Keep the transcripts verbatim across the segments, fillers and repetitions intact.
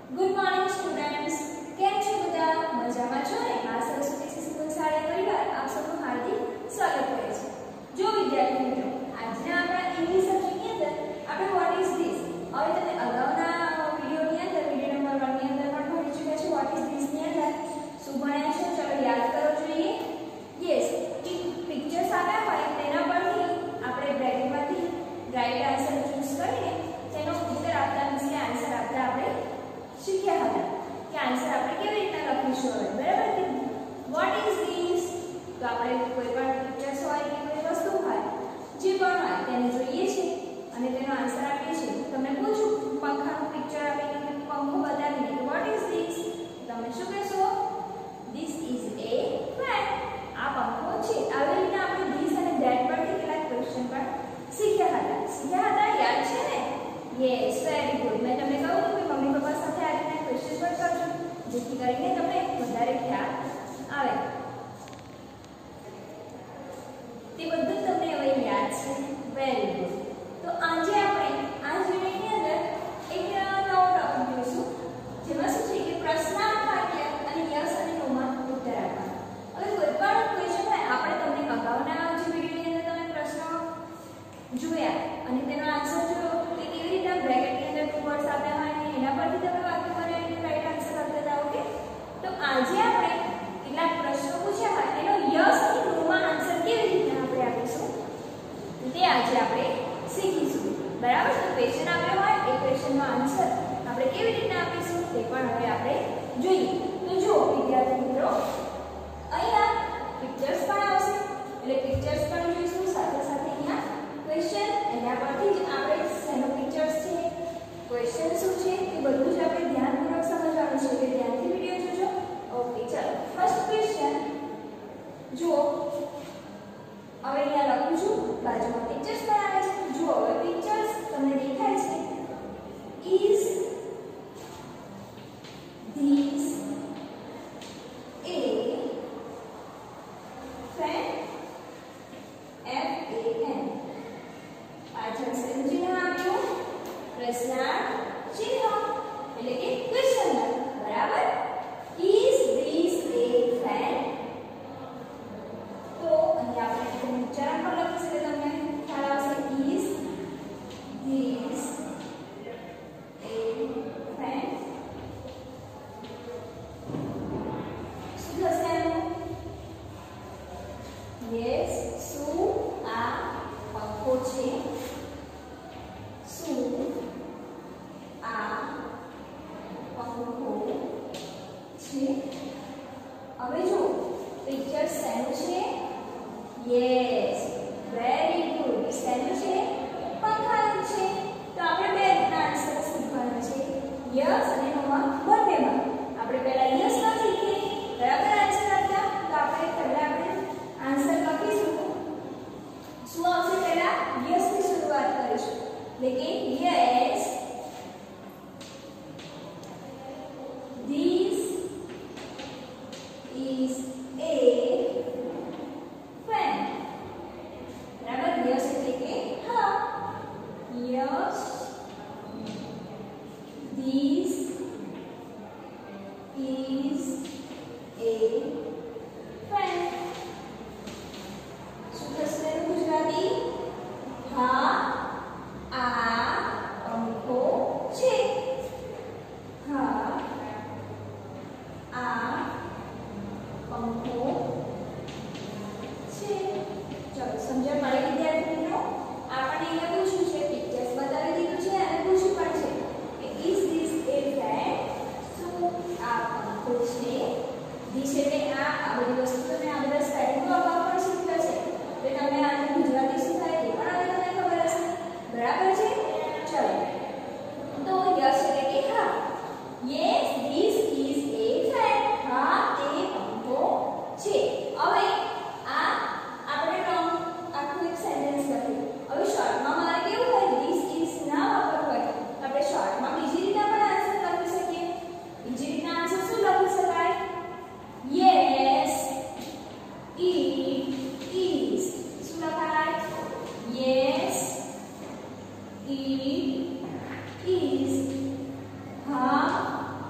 Good morning students, કેમ છો બધા? મજામાં છો ને? આ સરસ્વતી શિશુ શાળા પરિવાર આપ સૌનું હાર્દિક સ્વાગત કરે છે. જો વિદ્યાર્થી મિત્રો, આજના આપણા ઇંગ્લિશ સબ્જેક્ટની અંદર આપણે વોટ ઇઝ ધીસ, હવે તમે અગાઉના વિડિયોની અંદર વિડિયો નંબર એક ની અંદર પણ ભણી ચૂક્યા છો. વોટ ઇઝ ધીસ ની અંદર શું ભણ્યા છો? ચલો યાદ કરો જોઈએ. યસ, પિક્ચર્સ આપ્યા હોય તેના પરથી આપણે બ્રેકેટમાંથી રાઈટ આન્સર ચૂઝ કરીને તેનો ઉત્તર આપતા મીન્સ કે આન્સર આપતા આપણે શીખ્યા હતા કે આન્સર આપણે કેવી રીતના લખીશું. હવે બરાબર કે વોટ ઇઝ ધીસ, તો આપણે કોઈ પણ પિક્ચર્સ હોય કે કોઈ વસ્તુ હોય જે પણ હોય તેને જોઈએ છે અને તેનો આન્સર આપીએ છીએ. તમને પૂછું પંખાનું પિક્ચર આપીને કે પંખો બતાવીને કે વોટ ઇઝ ધીસ, તમે શું કહેશો? ધીસ ઇઝ એ ફેન, આ પંખો છે. આવી રીતના આપણે ધીસ અને ધેટ પરથી કેટલાક ક્વેશ્ચન પણ શીખ્યા હતા. શીખ્યા હતા, યાદ છે ને? Yes, very good. મેં તમને કહ્યું કે મમ્મી પપ્પા સાથે આ રીતના ક્વેશ્ચન પણ કરજો જેથી કરીને તમને વધારે ખ્યાલ આવે. તે બધું તમને હવે યાદ છે. Very good. તો આજે આપણે આ વિડિયોની અંદર એક નવો ટોપિક જોઈશું જેમાં શું છે કે પ્રશ્નાર્થ વાક્ય અને યસ અને નો માં ઉત્તર આપવાના. હવે કોઈ પણ ક્વેશ્ચન હોય, આપણે તમને અગાઉના જે વિડિયોની અંદર તમે પ્રશ્નો જોયા અને તેનો આન્સર જોયો કે કેવી રીતે બ્રેકેટની અંદર ટુ વર્ડ્સ આપ્યા હોય અને એના પરથી તમે વાક્ય બનાવીને રાઈટ આન્સર આપતા જાઓ. ઓકે, તો આજે આપણે કેટલાક પ્રશ્નો પૂછ્યા હોય એનો યસ અને નો માં આન્સર કેવી રીતે આપણે આપીશું તે આજે આપણે શીખીશું. બરાબર? તો ક્વેશ્ચન આપ્યો હોય એ ક્વેશ્ચનનો આન્સર આપણે કેવી રીતે આપીશું તે પણ હવે આપણે જોઈએ. તો જો વિદ્યાર્થી મિત્રો, અહીંયા પિક્ચર્સ પણ આવશે એટલે પિક્ચર્સ પણ જોઈશું, સાથે સાથે અહીંયા ક્વેશ્ચન, એના પરથી જ આપણે શેનો પિક્ચર્સ છે, ક્વેશ્ચન શું છે એ બધું જ આપણે ધ્યાનપૂર્વક સમજવાનું છે. એટલે ધ્યાનથી વિડિયો જોજો. ઓકે, ચલો ફર્સ્ટ ક્વેશ્ચન જુઓ. હવે અહીંયા લખું છું, બાજુમાં પિક્ચર્સ પણ આવે છે. જુઓ, હવે પિક્ચર્સ તમને દેખાય છે. Is this a fan? F A N. પાછળ શેનું ચિહ્ન આવ્યું? પ્રશ્નાર્થ ચિહ્ન એટલે કે ક્વેશ્ચન માર્ક. બરાબર? Is this a fan? તો અહીં આપણે તેનું ઉચ્ચારણ પણ લખીશું એટલે તમને ખ્યાલ આવશે. Is this a fan? શું થશે એનું? યસ, શું આ પંખો છે? શું આ પંખો છે? હવે જો પિક્ચર શેનું છે? Yes, very good. શેનું છે? પંખાનું છે. તો આપણે બે રીતના આન્સર શીખવાના છે, યસ અને નો માં બંનેમાં. આપણે પહેલા યસ માં શીખીએ, બરાબર આન્સર આપતા. તો આપણે પહેલા આપણે આન્સર લખીશું. શું આવશે? પહેલા યસ થી શરૂઆત કરીશું. लेकिन yes, this is a fan. बराबर? yes એટલે કે હા. yes, this is a fan. શું થશે તેનું ગુજરાતી? હા, આ પંખો છે. હા, આ પંખો છે. ચલો, સમજણ પડી વિદ્યાર્થી મિત્રો? આપણે અહીંયા પૂછ્યું છે, પિક્ચર્સ બતાવી દીધું છે અને પૂછ્યું પણ છે કે ઇઝ ધીસ એ ફેન? શું આ પંખો છે? ધીસ એટલે આ. આ બધી વસ્તુ તમે આ બધા સ્પેલિંગો અગાઉ પણ શીખ્યા છે એટલે તમે આનું ગુજરાતી શું થાય તે પણ હવે તમને ખબર હશે. બરાબર છે? ચલો, તો યસ એટલે કે હા. Yes, this is a fan. હા, તે પંખો છે. હવે આ આપણે રોંગ આખું એક સેન્ટેન્સ લખ્યું. હવે શોર્ટમાં મારે કેવું હોય? ધીસ ઇઝ ના વાપરવું હોય તો આપણે શોર્ટમાં બીજી રીતના પણ આન્સર લખી શકીએ. બીજી રીતના આન્સર શું લખી શકાય? Yes, it is. શું લખાય? Yes, it is. હા,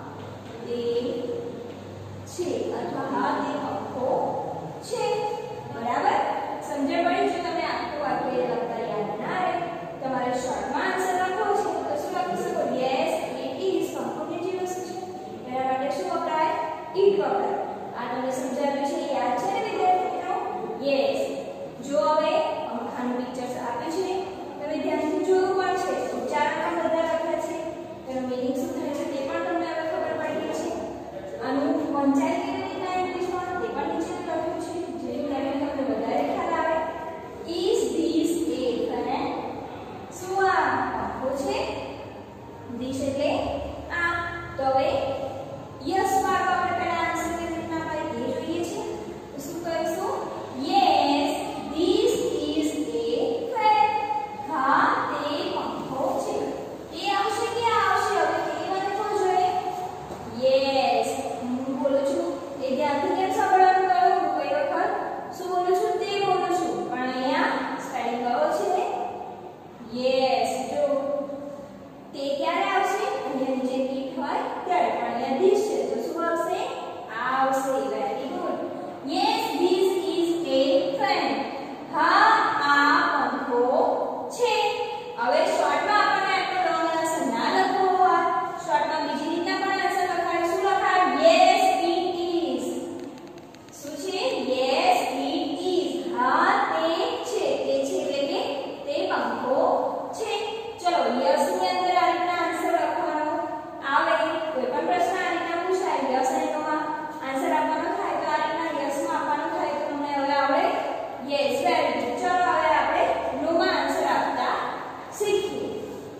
ઈટ વપરાય. આ તમને સમજાવ્યું છે, યાદ છે ને વિદ્યાર્થી મિત્રો? યસ. જો હવે પંખાનું પિક્ચર્સ આપ્યું છે, તમે ધ્યાનથી જોયું પણ છે, ઉચ્ચારણ પણ બધા લખ્યા છે, તેનો મીનિંગ શું થાય છે તે પણ તમને હવે ખબર પડી ગઈ છે. આનું વંચાય કેવી રીતના ઇંગ્લિશમાં તે પણ નીચે લખ્યું છે, જેથી કરીને તમને વધારે ખ્યાલ આવે. Is this a fan? શું આ પંખો છે? This એટલે આ. તો હવે યસ માં આપણે પહેલા આન્સર કેવી રીતના આવે તે જોઈએ છે. તો શું કહીશું? Yes, this is a fan. હા, તે પંખો છે. એ આવશે કે આ આવશે? હવે તે મને કોણ જોઈએ? Yes. હું બોલું છું એ ધ્યાનથી કેમ સાંભળવાનું કહ્યું? હું કઈ વખત શું બોલું છું તે બોલું છું, પણ અહીંયા સ્પેલિંગ કયો છે? Yes. જો તે ક્યારે આવશે? અહીંયા નીચે ઈટ હોય ત્યારે, પણ અહીંયા ધીસ છે તો શું આવશે? આ આવશે. Very good. Yes, this is a fan. હા, આ પંખો છે. હવે શોર્ટમાં આપણને આટલો લોંગ આન્સર ના લખવો હોય, શોર્ટમાં બીજી રીતના પણ આન્સર લખાય. શું લખાય? Yes, it is. શું છે? Yes, it is. હા, તે છે. તે છે એટલે કે તે પંખો છે. ચલો, યસ ની અંદર આ રીતના આન્સર લખવાનો આવે. કોઈ પણ પ્રશ્ન આ રીતના પૂછાય, યસ અને નો માં આન્સર આપવાનો થાય તો આ રીતના યસ માં આપવાનો થાય તો તમને હવે આવડે. Yes, very good. ચલો હવે આપણે નો માં આન્સર આપતા શીખીએ.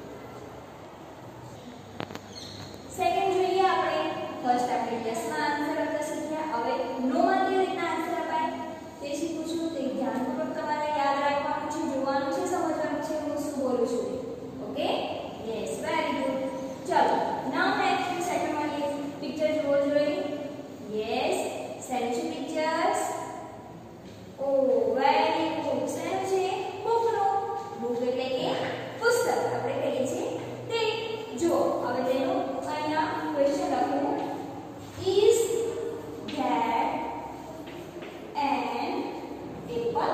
સેકન્ડ જોઈએ આપણે. ફર્સ્ટ આપણે યસ માં આન્સર આપતા શીખ્યા. હવે નો માં કેવી રીતના આન્સર અપાય તે શીખું છું. તે ધ્યાનપૂર્વક તમારે યાદ રાખવાનું છે, જોવાનું છે, સમજવાનું છે હું શું બોલું છું. ઓકે? Yes, very good. ચલો, now next second one is picture જોવો જોઈએ. યસ, શેનું છે પિક્ચર્સ? ઓ વેરી ગુડ. શેનું છે? બુકનું. બુક એટલે કે પુસ્તક આપણે કહીએ છીએ તે. જો હવે તેનું અહીંયા ક્વેશ્ચન લખ્યું. Is that an apple?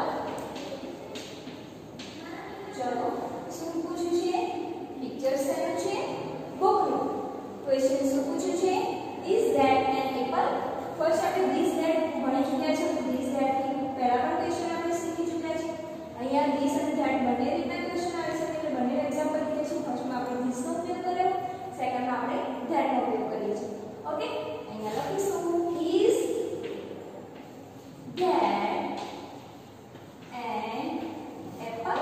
ચલો, શું પૂછ્યું છે? પિક્ચર શેનું છે? બુકનું. ક્વેશ્ચન શું પૂછ્યું છે? Is that an apple? First આપણે this that ભણી ચૂક્યા છે. this that થી પહેલા પણ ક્વેશ્ચન આપણે શીખી ચૂક્યા છે. અહીંયા this અને that બંને રીતના ક્વેશ્ચન આવી શકે એટલે બંને એક્ઝામ્પલ લીધે છે. ફર્સ્ટમાં આપણે this નો ઉપયોગ કર્યો, સેકન્ડમાં આપણે that નો ઉપયોગ કરીએ છીએ. ઓકે? અહીંયા લખીશું is that an apple?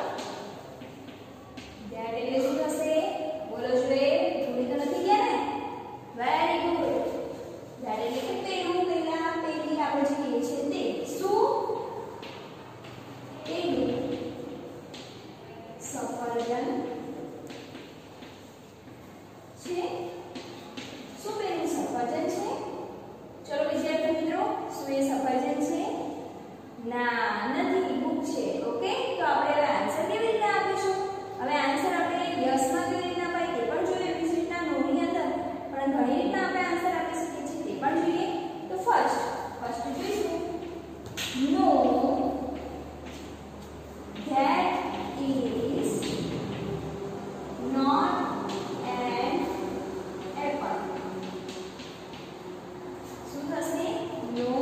that એટલે શું થશે? બોલો જોઈએ. ભૂલી તો નથી ગયા ને? Very good. that એટલે કે પેલું, પહેલા, પેલી આપણે જે કહીએ છીએ તે. શું? પેલું સફરજન છે. શું પેલું સફરજન છે? ચલો વિદ્યાર્થી મિત્રો, શું એ સફરજન છે? ના, નથી. બુક છે. ઓકે? તો આપણે હવે આન્સર કેવી રીતના આપીશું? હવે આન્સર આપણે યસ માં કેવી રીતના અપાય તે પણ જોઈએ. એવી જ રીતના નો ની અંદર પણ ઘણી રીતના આપણે આન્સર આપી શકીએ છીએ તે પણ જોઈએ. તો ફર્સ્ટ ફર્સ્ટ જોઈશું. નો that is not an apple. શું થશે? No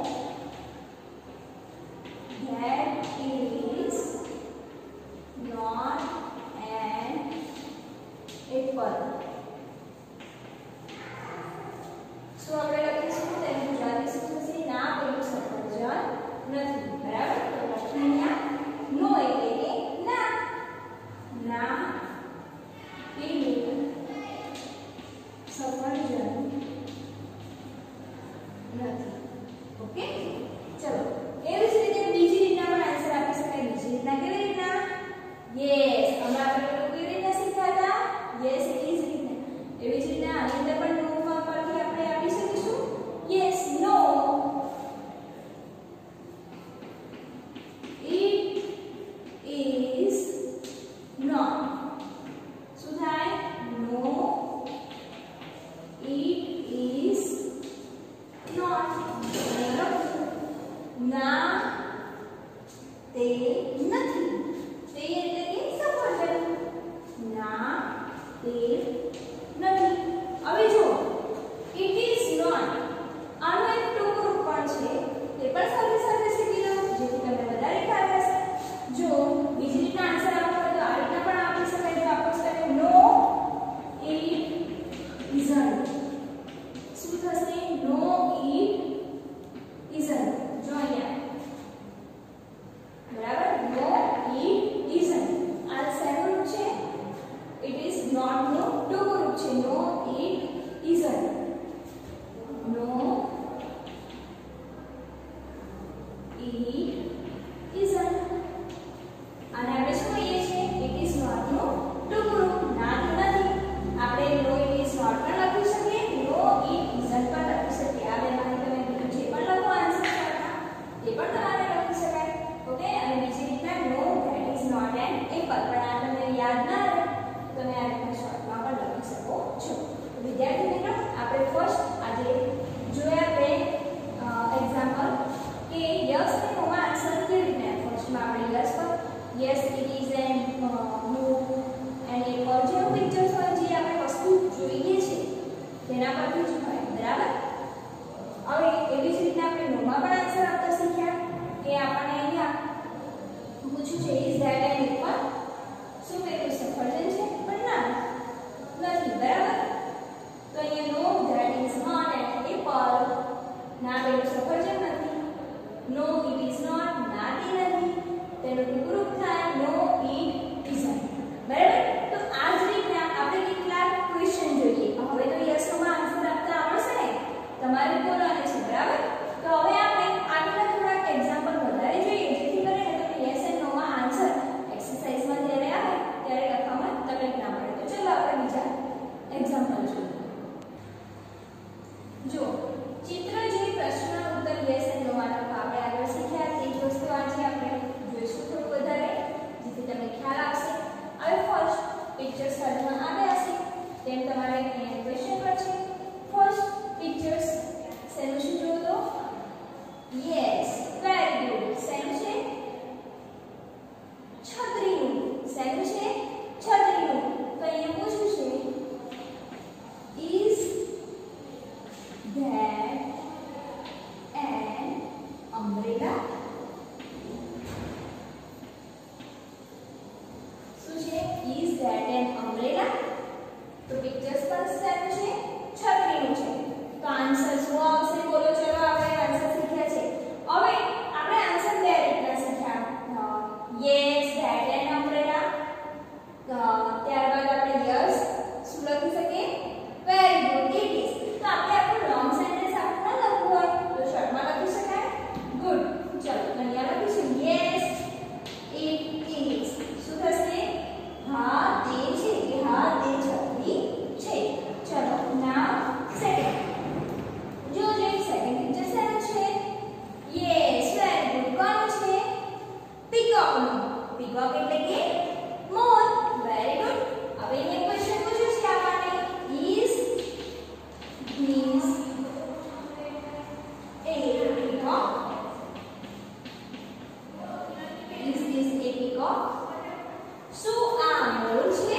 that is not an apple. શું આપણે લખીશું? તેનું ગુજરાતી શું થશે? ના, પેલું સફરજન નથી. બરાબર? તો લખીએ અહીંયા નો એટલે કે ના. ના, પેલું સફરજન નથી. ઓકે? ચલો, એવી જ રીતે બીજી રીતના પણ આન્સર આપી શકાય. બીજી રીતના કેવી રીતના? યસ, હમણાં આપણે લોકો કેવી રીતના શીખ્યા હતા? યસ, એટલી જ રીતના. એવી જ રીતના આની અંદર પણ નો માં પરથી આપણે આપી શકીશું. Yes, no it is not. શું થાય? No it is not. ના, તે નથી. તે એટલે કે સફરજન. ના, તે નથી. હવે જો it is not. આનો તેના પરથી જ હોય બરાબર. હવે એવી જ રીતે આપણે નો માં પણ આન્સર આપતા શીખ્યા કે આપણને અહીંયા પૂછ્યું છે ઇઝ ધેટ એન એપલ, શું પેલું સફરજન છે? પણ ના નથી બરાબર. તો અહીંયા no that is not an apple, ના પેલું સફરજન નથી. નો ઇટ ઇઝ નોટ, ના તે નથી. તેનો ટૂંકરૂપ થાય નો ઇટ ઇઝન્ટ બરાબર. તો આ જ રીતના આપણે કેટલાક ક્વેશ્ચન જોઈએ. હવે તો યસ નો માં આન્સર આપતા આવડશે ને તમારે બોલવાનું છે બરાબર. તો હવે આપણે આગળના થોડાક એક્ઝામ્પલ વધારે જોઈએ જેથી કરીને તમને યસ એન્ડ નો માં આન્સર એક્સરસાઇઝમાં જ્યારે આવે ત્યારે લખવામાં તકલીફ ના પડે. તો ચલો આપણે બીજા એક્ઝામ્પલ જોઈએ. જો ચિત્ર જે પ્રશ્ન ઉત્તર યસ એન્ડ નો માં લખવા આપણે આગળ શીખ્યા તે જ વસ્તુ આજે આપણે જોઈશું થોડું વધારે જેથી તમને ખ્યાલ આવશે. હવે ફર્સ્ટ પિક્ચર સ્ટાર્ટમાં આવ્યા છે તેમ તમારે અહીંયા ક્વેશ્ચન પર છે. ફર્સ્ટ પિક્ચર્સ શેનું છે જો તો યસ વેરી ગુડ. શેનું છે? છત્રીનું. શેનું છે? છત્રીનું. તો અહીંયા પૂછ્યું છે ઇઝ ધેટ એન અમ્બ્રેલા? શું છે? Is that an umbrella? તો પિક્ચર્સ પર શેનું છે? છત્રીનું છે. તો આન્સર શું આવશે? બોલો. ચલો આપણે આન્સર શીખ્યા છે. હવે આપણે આન્સર બે રીતના શીખ્યા. Yes that an umbrella. ત્યારબાદ આપણે યસ શું લખી શકીએ? Very good it is. તો આપણે આપણું લોંગ સેન્ટેન્સ આપણે લખવું હોય તો શોર્ટમાં લખી શકાય. ગુડ. ચલો અહીંયા લખીશું યસ ઇટ ઇઝ. શું થશે? હા તે છે કે હા તે છત્રી છે. ચલો નાઉ સેકન્ડ. જો જે સેકન્ડ પિક્ચર શેનું છે? Yes very good. કોનું છે? પીકોક નું. પીકોક એટલે કે મોર. Very good. હવે અહીંયા ક્વેશ્ચન પૂછ્યું છે આપણને is this a peacock? Is this a peacock? શું આ મોર છે?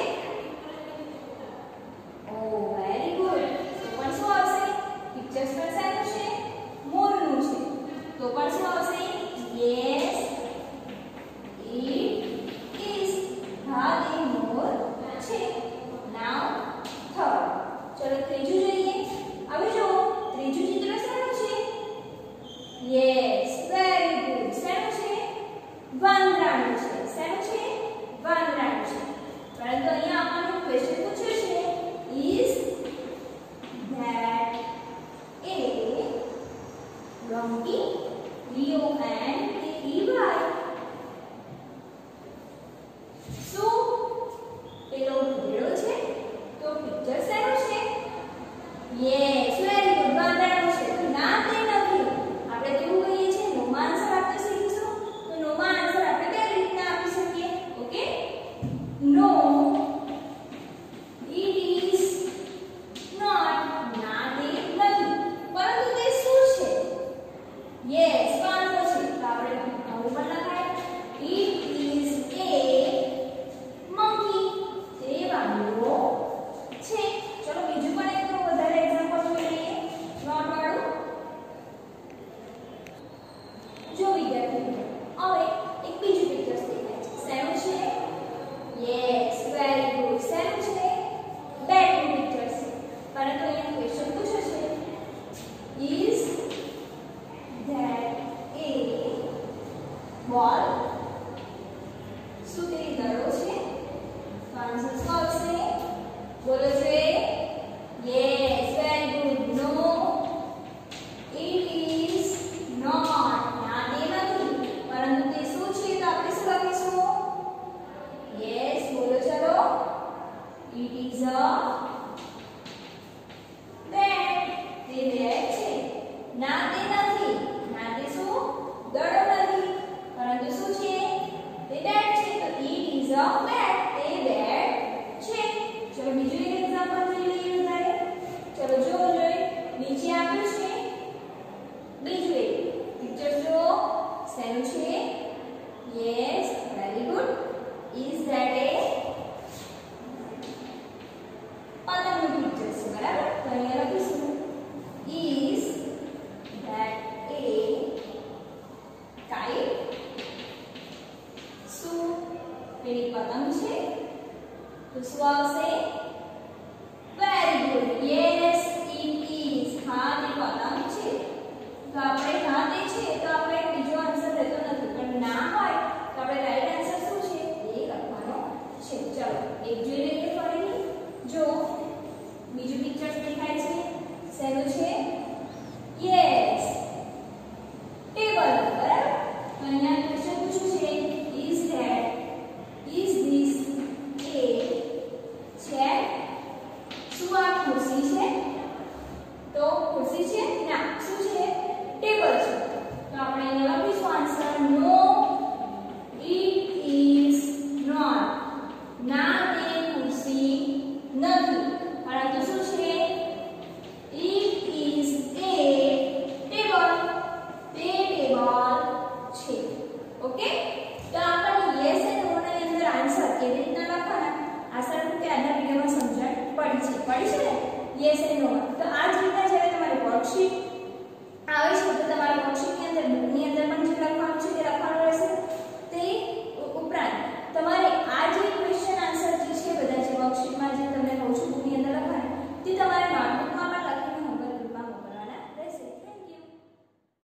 Oh very good. તો પણ શું આવશે? પિક્ચર્સ પર શેનું છે? મોરનું છે. તો પણ શું આવશે? Yes it is. હા તે મોર છે. Now third. ચલો ત્રીજું જોઈએ. હવે જો ત્રીજું ચિત્ર શેનું છે? Yes very good. શેનું છે? વાંદરાનું છે. શેનું છે? વાંદરાનું છે. પરંતુ અહીંયા આપણને ક્વેશ્ચન પૂછ્યું છે is that a donkey? D O N K E Y? શું પેલો ઘોડો છે? તો પિક્ચર શેનું છે? Yes very good. વાંદરાનું છે. ના તે નથી. આપણે કેવું કહીએ છીએ? નો માં આન્સર આપતા શીખીશું. તો નો માં આન્સર આપણે કઈ રીતના આપી શકીએ? Okay no it is not. ના તે નથી. પરંતુ તે શું છે? યસ વાંદરો છે. તો આપણે ટેબલ છે. તો આપણે અહીંયા